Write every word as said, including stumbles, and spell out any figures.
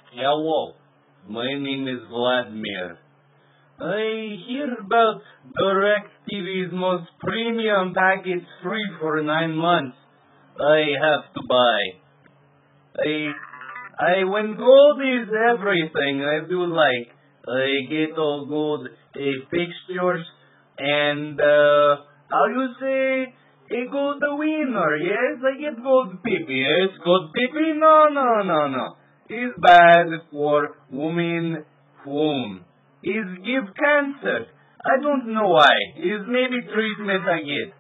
Hello, my name is Vladimir. I hear about DirecTV's most premium package free for nine months. I have to buy. I, I when gold is everything, I do like. I get all gold uh, fixtures and uh, how you say a gold winner? Yes, I get gold pipi. Yes, gold pipi? No, no, no, no. It's bad for women whom is give cancer. I don't know why. It's maybe treatment I get.